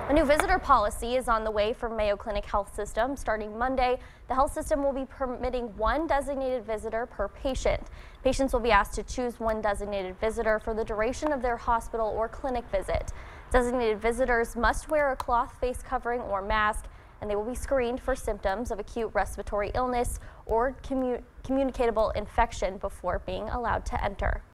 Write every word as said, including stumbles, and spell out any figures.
A new visitor policy is on the way for Mayo Clinic Health System. Starting Monday, the health system will be permitting one designated visitor per patient. Patients will be asked to choose one designated visitor for the duration of their hospital or clinic visit. Designated visitors must wear a cloth face covering or mask, and they will be screened for symptoms of acute respiratory illness or commu- communicable infection before being allowed to enter.